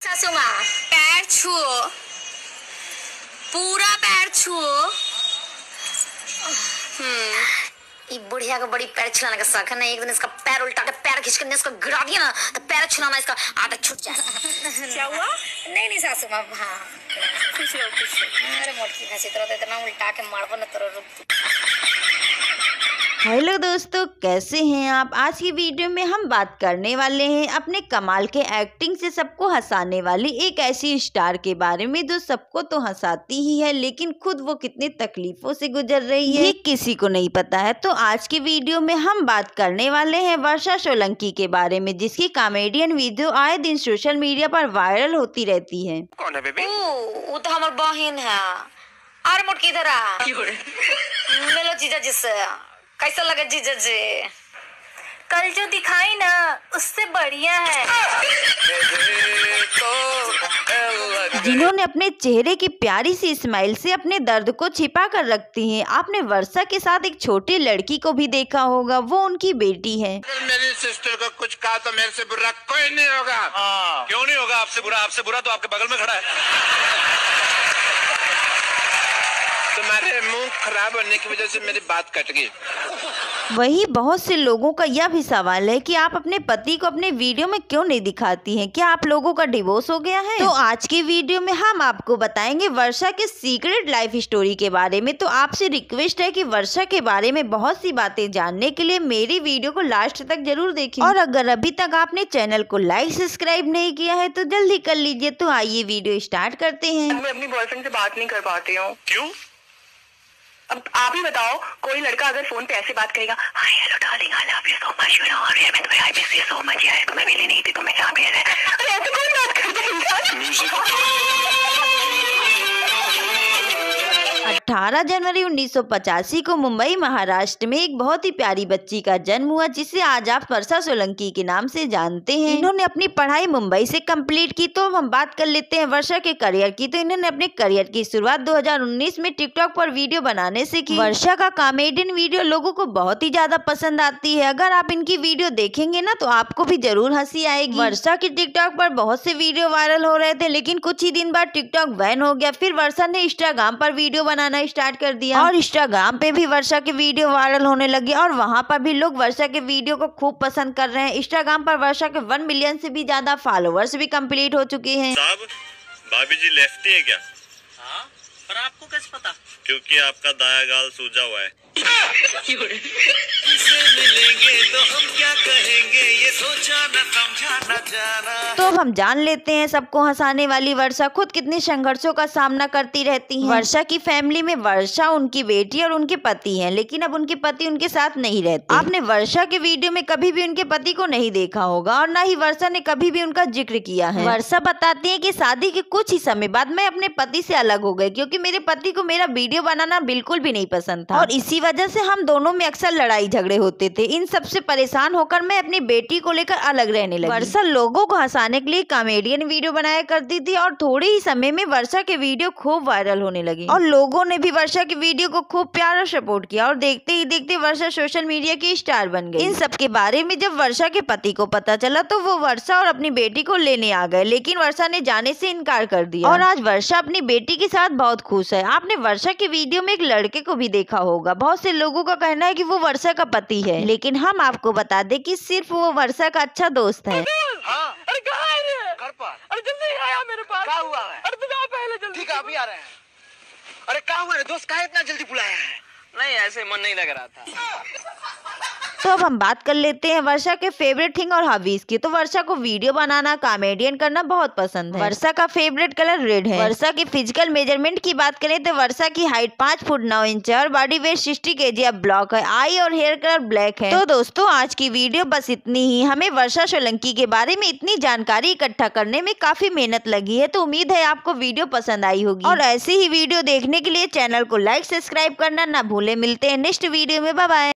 सासू माँ पैर छुओ, पूरा पैर छुओ। बुढ़िया को बड़ी पैर छिलाने का शौक है ना। एक दिन इसका पैर उल्टा के पैर खींच कर इसको गिरा दिया ना तो पैर छिलाना इसका आटा छूट जाए। क्या हुआ? नहीं सासू माँ, हाँ खुश हो खुश हो। अरे मोटी भैंसी तो इतना उल्टा के मारबो ना तो रुक। हेलो दोस्तों, कैसे हैं आप। आज की वीडियो में हम बात करने वाले हैं अपने कमाल के एक्टिंग से सबको हंसाने वाली एक ऐसी स्टार के बारे में जो सबको तो हंसाती ही है, लेकिन खुद वो कितनी तकलीफों से गुजर रही है ये किसी को नहीं पता है। तो आज की वीडियो में हम बात करने वाले हैं वर्षा सोलंकी के बारे में, जिसकी कॉमेडियन वीडियो आए दिन सोशल मीडिया पर वायरल होती रहती है। कौन है बेबी? वो तो हमारी बहन है। अरे मोट किधर आ? मिलो जीजा जी से। कैसा लगा जीजा जी? कल जो दिखाई ना उससे बढ़िया है। जिन्होंने अपने चेहरे की प्यारी सी स्माइल से अपने दर्द को छिपा कर रखती हैं। आपने वर्षा के साथ एक छोटी लड़की को भी देखा होगा, वो उनकी बेटी है। अगर मेरी सिस्टर को कुछ कहा तो मेरे से बुरा कोई नहीं होगा। क्यों नहीं होगा? आपसे बुरा तो आपके बगल में खड़ा है। तुम्हारे मुंह खराब होने की वजह से मेरी बात कट गई। वही बहुत से लोगों का यह भी सवाल है कि आप अपने पति को अपने वीडियो में क्यों नहीं दिखाती हैं? क्या आप लोगों का डिवोर्स हो गया है? तो आज की वीडियो में हम आपको बताएंगे वर्षा के सीक्रेट लाइफ स्टोरी के बारे में। तो आपसे रिक्वेस्ट है कि वर्षा के बारे में बहुत सी बातें जानने के लिए मेरी वीडियो को लास्ट तक जरूर देखें। और अगर अभी तक आपने चैनल को लाइक सब्सक्राइब नहीं किया है तो जल्दी कर लीजिए। तो आइए वीडियो स्टार्ट करते हैं। मैं अपनी बॉयफ्रेंड से बात नहीं कर पाती हूँ। क्यों? अब आप ही बताओ, कोई लड़का अगर फोन पे ऐसे बात करेगा, hi hello darling I love you so much, you know यार मैं तुम्हें I miss you so much यार, तुम्हें मिली नहीं थी तो मैं यहाँ पे है। अरे ऐसे कौन बात करता है यार? 18 जनवरी 1985 को मुंबई महाराष्ट्र में एक बहुत ही प्यारी बच्ची का जन्म हुआ, जिसे आज आप वर्षा सोलंकी के नाम से जानते हैं। इन्होंने अपनी पढ़ाई मुंबई से कंप्लीट की। तो हम बात कर लेते हैं वर्षा के करियर की। तो इन्होंने अपने करियर की शुरुआत 2019 में टिकटॉक पर वीडियो बनाने से की। वर्षा का कॉमेडियन वीडियो लोगों को बहुत ही ज्यादा पसंद आती है। अगर आप इनकी वीडियो देखेंगे ना तो आपको भी जरूर हंसी आएगी। वर्षा की टिकटॉक पर बहुत से वीडियो वायरल हो रहे थे, लेकिन कुछ ही दिन बाद टिकटॉक बैन हो गया। फिर वर्षा ने इंस्टाग्राम पर वीडियो बनाना स्टार्ट कर दिया और इंस्टाग्राम पे भी वर्षा के वीडियो वायरल होने लगे और वहां पर भी लोग वर्षा के वीडियो को खूब पसंद कर रहे हैं। इंस्टाग्राम पर वर्षा के 1 मिलियन से भी ज्यादा फॉलोअर्स भी कंप्लीट हो चुके हैं। साहब, भाभी जी लेफ्टी है क्या? हाँ, पर आपको कैसे पता? क्योंकि आपका दाया गाल सूजा हुआ है। मिलेंगे तो हम क्या कहेंगे, ये सोचा न समझा न जाना। तो अब हम जान लेते हैं सबको हंसाने वाली वर्षा खुद कितने संघर्षों का सामना करती रहती हैं। वर्षा की फैमिली में वर्षा, उनकी बेटी और उनके पति हैं, लेकिन अब उनके पति उनके साथ नहीं रहते। आपने वर्षा के वीडियो में कभी भी उनके पति को नहीं देखा होगा और न ही वर्षा ने कभी भी उनका जिक्र किया है। वर्षा बताती है कि शादी के कुछ ही समय बाद मैं अपने पति से अलग हो गई, क्योंकि मेरे पति को मेरा वीडियो बनाना बिल्कुल भी नहीं पसंद था और इसी वजह से हम दोनों में अक्सर लड़ाई झगड़े होते थे। इन सब से परेशान होकर मैं अपनी बेटी को लेकर अलग रहने लगी। वर्षा लोगों को हंसाने के लिए कॉमेडियन वीडियो बनाया करती थी और थोड़े ही समय में वर्षा के वीडियो खूब वायरल होने लगे और लोगों ने भी वर्षा की वीडियो को खूब प्यार और सपोर्ट किया और देखते ही देखते वर्षा सोशल मीडिया की स्टार बन गई। इन सब के बारे में जब वर्षा के पति को पता चला तो वो वर्षा और अपनी बेटी को लेने आ गए, लेकिन वर्षा ने जाने से इनकार कर दिया और आज वर्षा अपनी बेटी के साथ बहुत खुश है। आपने वर्षा की वीडियो में एक लड़के को भी देखा होगा। बहुत से लोगों का कहना है कि वो वर्षा का पति है, लेकिन हम आपको बता दें कि सिर्फ वो वर्षा का अच्छा दोस्त है। हाँ। अरे कहाँ है रे? घर पर। अरे जल्दी आया मेरे पास। क्या हुआ है? अरे तुम आओ पहले जल्दी। ठीक है, अभी आ रहे हैं। अरे क्या हुआ रे दोस्त, काहे इतना जल्दी बुलाया है? नहीं, ऐसे मन नहीं लग रहा था। तो अब हम बात कर लेते हैं वर्षा के फेवरेट थिंग और हॉबीज की। तो वर्षा को वीडियो बनाना, कॉमेडियन करना बहुत पसंद है। वर्षा का फेवरेट कलर रेड है। वर्षा की फिजिकल मेजरमेंट की बात करें तो वर्षा की हाइट 5 फुट 9 इंच है और बॉडी वेट 60 kg अब ब्लॉक है। आई और हेयर कलर ब्लैक है। तो दोस्तों आज की वीडियो बस इतनी ही। हमें वर्षा सोलंकी के बारे में इतनी जानकारी इकट्ठा करने में काफी मेहनत लगी है, तो उम्मीद है आपको वीडियो पसंद आई होगी और ऐसी ही वीडियो देखने के लिए चैनल को लाइक सब्सक्राइब करना ना भूले। मिलते हैं नेक्स्ट वीडियो में, बाय बाय।